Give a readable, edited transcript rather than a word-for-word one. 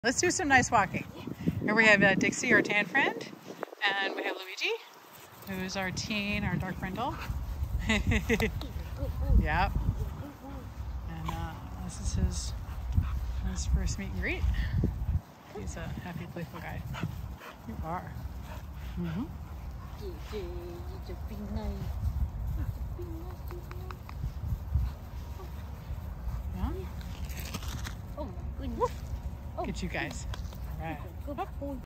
Let's do some nice walking. Here we have Dixie, our tan friend, and we have Luigi, who's our teen, our dark brindle. Yep. And this is his first meet and greet. He's a happy, playful guy. You are. Mm-hmm. Yeah. Oh my goodness. Look at you guys. All right.